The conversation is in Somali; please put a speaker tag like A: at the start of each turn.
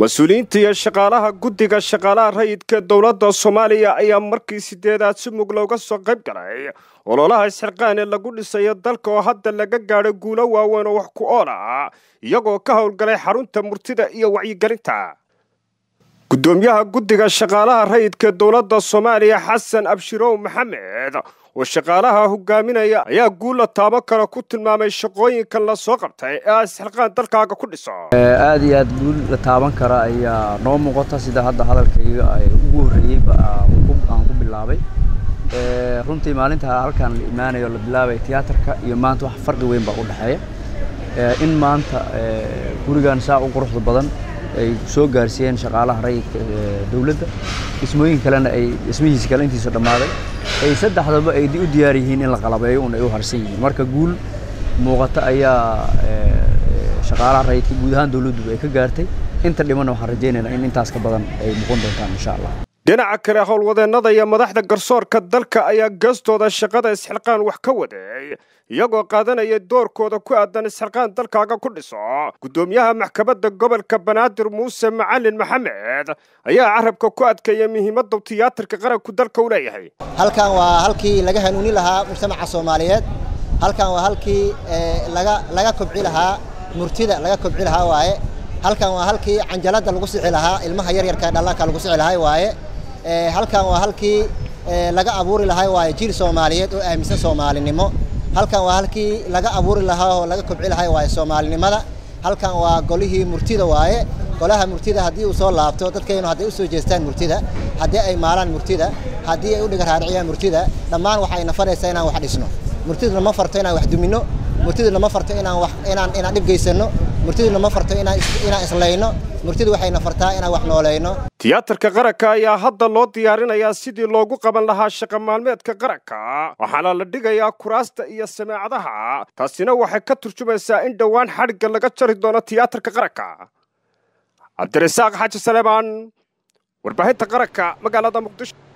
A: مسؤولينta iyo shaqaalaha guddiga shaqaalaha rayidka dawladda Soomaaliya ayaa markii sideedaad si mug looga soo qayb galay ololaha isxilqaan ee lagu dhisayo dalka oo hadda laga gaaray guulo waaweyn oo wax ku ool ah iyagoo ka howlgalay xarunta murtida iyo wacyigelinta gudoomiyaha guddiga shaqaalaha rayidka dawladda Soomaaliya Xasan Abshirow Maxamed oo shaqaalaha hogaaminaya ayaa guul la taaban kara ku tilmaamay shaqooyinka la soo qabtay ee isxilqaan dalkaaga ku dhiso
B: aad iyo aad guul la taaban kara ayaa noo muuqata sida hadda hadalkayga ay ugu horeeyay aan ku bilaabay runtii maalinta halkan la imaanayo la bilaabay tiyaatarka iyo maanta wax farqi weyn baa u dhaxeeya in maanta gurigan saa u quruxda badan ay soo gaarsiiyeen shaqaalaha rayidka dawladda ismooyin kalena ay ismihiisa kale intiisa dhamaaday ay saddexdaba ay u diyaar yihiin in la qalabeeyo oo ay u harsan yihiin marka guul muuqata ayaa shaqaalaha rayidka guud ahaan dawladdu ay ka gaartay inta dhimana waxaan rajaynaynaa in intaas ka badan ay noqon doontaan insha Allah
A: dhinaca kale howlwadeennada iyo madaxda garsoorka dalka ayaa geestooda shaqada isxilqaan wax ka waday iyagoo qaadanaya doorkooda ku aadan isxilqaan dalkaaga ku dhiso gudoomiyaha maxkamadda gobolka Banaadir Muuse Macallin Maxamed ayaa carabka ku adkeeyay muhiimadda tiyaatarka qaranku dalka u leeyahay
C: halkan waa halkii laga hanuuni lahaa mujtamaca Soomaaliyeed halkan waa halkii laga kobci lahaa murtida laga kobci lahaa waaye halkan waa halkii canjalada lagu sixi lahaa ilmaha yar yarka dhalanka lagu sixi lahaa waaye halkan waa halkii laga abuuri lahaa waaye jiil Soomaaliyeed oo aaminsan Soomaalinimo halkan waa halkii laga abuuri lahaa oo laga kobci lahaa waaye Soomaalinimada halkan waa golihii murtida waaye golaha murtida hadii uu soo laabto dadkeenu hadii u soo jeestaan murtida hadii ay maalaan murtida hadii ay u dhiga raariciyaan murtida dhammaan waxay nafaraysaa inaan wax dhisno murtidna ma farto inaan wax dumino murtidna ma farto inaan dhib geysano murtidna ma farto inaan islayno murtidu waxay nafartaa inaan wax nooleeyno
A: tiyaatarka qaranka ayaa hadda loo diyaarinayaa sidii loogu qaban lahaa shaqo maalmeedka qaranka waxaana la dhigayaa kuraasta iyo samaacadaha taasina waxay ka turjumaysaa in dhawaan xadhigga laga jari doono tiyaatarka qaranka Cabdirasaaq Xaaji Saleebaan warbaahinta qaranka magaalada Muqdisho